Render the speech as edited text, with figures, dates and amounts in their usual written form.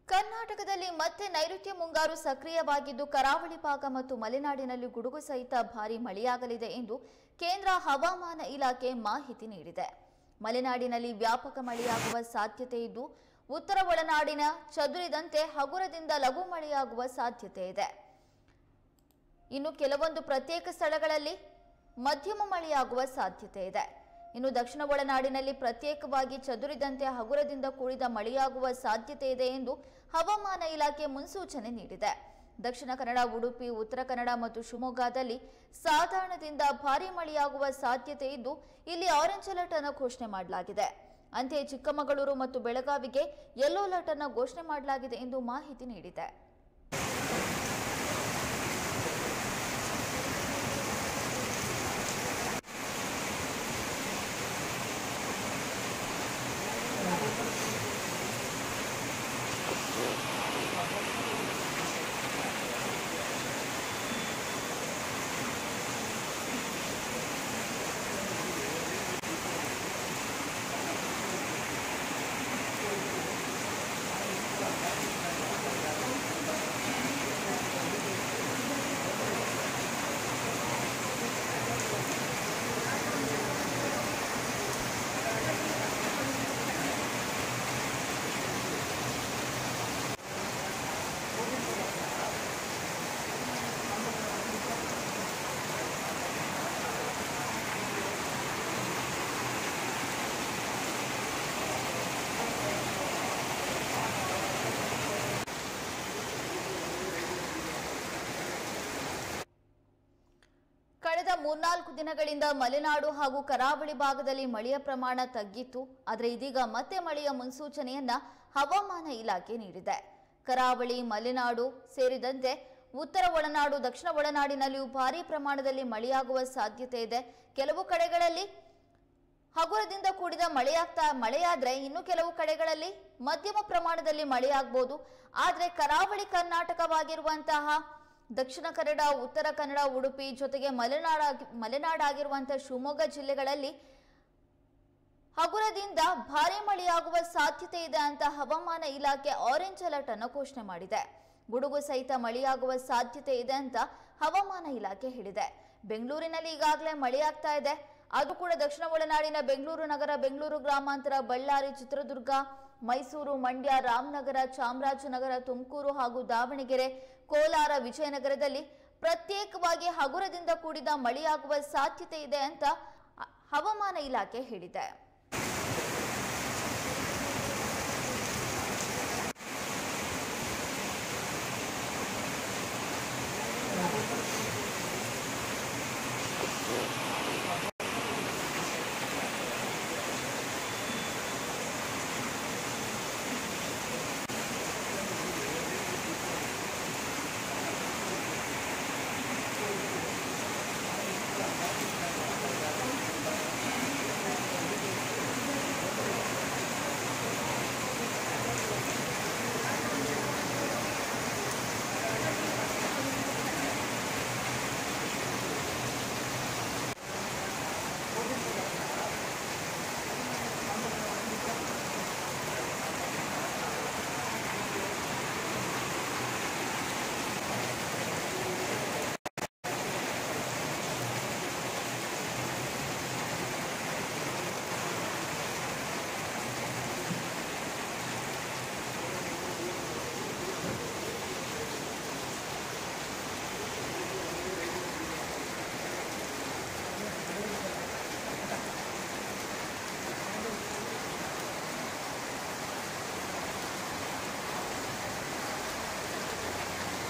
ಕರ್ನಾಟಕದಲ್ಲಿ ಮತ್ತೆ ನೈಋತ್ಯ ಮುಂಗಾರು ಸಕ್ರಿಯವಾಗಿದ್ದು ಕರಾವಳಿ ಭಾಗ ಮತ್ತು ಮಲೆನಾಡಿನಲ್ಲಿ ಗುಡುಗು ಸಹಿತ ಭಾರೀ ಮಳೆಯಾಗಲಿದೆ ಎಂದು ಕೇಂದ್ರ ಹವಾಮಾನ ಇಲಾಖೆ ಮಾಹಿತಿ ನೀಡಿದೆ. ಮಲೆನಾಡಿನಲ್ಲಿ ವ್ಯಾಪಕ ಮಳೆಯಾಗುವ ಸಾಧ್ಯತೆ ಇದ್ದು ಉತ್ತರ ಒಳನಾಡಿನ ಚದುರಿದಂತೆ ಹಗುರದಿಂದ ಲಘು ಮಳೆಯಾಗುವ ಸಾಧ್ಯತೆ ಇದೆ. ಇನ್ನು ಕೆಲವೊಂದು ಪ್ರತ್ಯೇಕ ಸ್ಥಳಗಳಲ್ಲಿ ಮಧ್ಯಮ ಮಳೆಯಾಗುವ ಸಾಧ್ಯತೆ ಇದೆ. ಇನ್ನು ದಕ್ಷಿಣ ಒಳನಾಡಿನಲ್ಲಿ ಪ್ರತ್ಯೇಕವಾಗಿ ಚದುರಿದಂತೆ ಹಗುರದಿಂದ ಕೂಡಿದ ಮಳೆಯಾಗುವ ಸಾಧ್ಯತೆ ಇದೆ ಎಂದು ಹವಾಮಾನ ಇಲಾಖೆ ಮುನ್ಸೂಚನೆ ನೀಡಿದೆ. ದಕ್ಷಿಣ ಕನ್ನಡ, ಉಡುಪಿ, ಉತ್ತರ ಕನ್ನಡ ಮತ್ತು ಶಿವಮೊಗ್ಗದಲ್ಲಿ ಸಾಧಾರಣದಿಂದ ಭಾರೀ ಮಳೆಯಾಗುವ ಸಾಧ್ಯತೆ ಇದ್ದು ಇಲ್ಲಿ ಆರೆಂಜ್ ಅಲರ್ಟ್ ಅನ್ನು ಘೋಷಣೆ ಮಾಡಲಾಗಿದೆ. ಅಂತೆಯೇ ಚಿಕ್ಕಮಗಳೂರು ಮತ್ತು ಬೆಳಗಾವಿಗೆ ಯೆಲ್ಲೋ ಅಲರ್ಟ್ ಅನ್ನು ಘೋಷಣೆ ಮಾಡಲಾಗಿದೆ ಎಂದು ಮಾಹಿತಿ ನೀಡಿದೆ. ಕಳೆದ 3-4 ದಿನಗಳಿಂದ ಮಲೆನಾಡು ಹಾಗೂ ಕರಾವಳಿ ಭಾಗದಲ್ಲಿ ಮಳೆಯ ಪ್ರಮಾಣ ತಗ್ಗಿತ್ತು. ಆದರೆ ಇದೀಗ ಮತ್ತೆ ಮಳೆಯ ಮುನ್ಸೂಚನೆಯನ್ನ ಹವಾಮಾನ ಇಲಾಖೆ ನೀಡಿದೆ. ಕರಾವಳಿ, ಮಲೆನಾಡು ಸೇರಿದಂತೆ ಉತ್ತರ ಒಳನಾಡು, ದಕ್ಷಿಣ ಒಳನಾಡಿನಲ್ಲಿಯೂ ಭಾರೀ ಪ್ರಮಾಣದಲ್ಲಿ ಮಳೆಯಾಗುವ ಸಾಧ್ಯತೆ ಇದೆ. ಕೆಲವು ಕಡೆಗಳಲ್ಲಿ ಹಗುರದಿಂದ ಕೂಡಿದ ಮಳೆಯಾದ್ರೆ ಇನ್ನು ಕೆಲವು ಕಡೆಗಳಲ್ಲಿ ಮಧ್ಯಮ ಪ್ರಮಾಣದಲ್ಲಿ ಮಳೆಯಾಗಬಹುದು. ಆದರೆ ಕರಾವಳಿ ಕರ್ನಾಟಕವಾಗಿರುವಂತಹ ದಕ್ಷಿಣ ಕನ್ನಡ, ಉತ್ತರ ಕನ್ನಡ, ಉಡುಪಿ ಜೊತೆಗೆ ಮಲೆನಾಡಾಗಿರುವಂತಹ ಶಿವಮೊಗ್ಗ ಜಿಲ್ಲೆಗಳಲ್ಲಿ ಹಗುರದಿಂದ ಭಾರೀ ಮಳೆಯಾಗುವ ಸಾಧ್ಯತೆ ಇದೆ ಅಂತ ಹವಾಮಾನ ಇಲಾಖೆ ಆರೆಂಜ್ ಅಲರ್ಟ್ ಅನ್ನು ಘೋಷಣೆ ಮಾಡಿದೆ. ಗುಡುಗು ಸಹಿತ ಮಳೆಯಾಗುವ ಸಾಧ್ಯತೆ ಇದೆ ಅಂತ ಹವಾಮಾನ ಇಲಾಖೆ ಹೇಳಿದೆ. ಬೆಂಗಳೂರಿನಲ್ಲಿ ಈಗಾಗಲೇ ಮಳೆಯಾಗ್ತಾ ಇದೆ. ಅದು ಕೂಡ ದಕ್ಷಿಣ ಒಳನಾಡಿನ ಬೆಂಗಳೂರು ನಗರ, ಬೆಂಗಳೂರು ಗ್ರಾಮಾಂತರ, ಬಳ್ಳಾರಿ, ಚಿತ್ರದುರ್ಗ, ಮೈಸೂರು, ಮಂಡ್ಯ, ರಾಮನಗರ, ಚಾಮರಾಜನಗರ, ತುಮಕೂರು ಹಾಗೂ ದಾವಣಗೆರೆ, ಕೋಲಾರ, ವಿಜಯನಗರದಲ್ಲಿ ಪ್ರತ್ಯೇಕವಾಗಿ ಹಗುರದಿಂದ ಕೂಡಿದ ಮಳೆಯಾಗುವ ಸಾಧ್ಯತೆ ಇದೆ ಅಂತ ಹವಾಮಾನ ಇಲಾಖೆ ಹೇಳಿದೆ.